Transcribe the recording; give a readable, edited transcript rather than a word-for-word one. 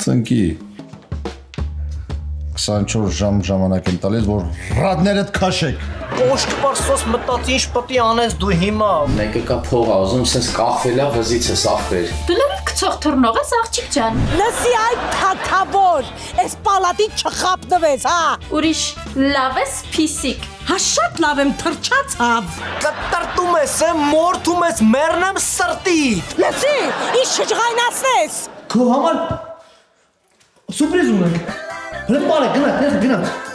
Ծնկի 24 ժամ ժամանակ եմ տալիս, որ ռադներդ քաշեք։ Կոշկ պարսոս մտածի ինչ պտի անես դու հիմա։ Մեկը կա փող ուզում, սենց կախվելա վզից ես ախպեր։ Դու լավ կցող թռնող ես աղջիկ ջան։ Լսի այդ թաթավոր, այս պալատի չխապնվես, հա։ Ուրիշ լավ ես փիսիկ։ Հա շատ լավ եմ թրջացավ։ Կտրտում ես, մորթում ես, մեռնեմ սրտիդ։ Լսի, ինչ չջղայնացնես։ Քո համար սուրպրիզ ունենք։ Հրապարակ գնա, գնա։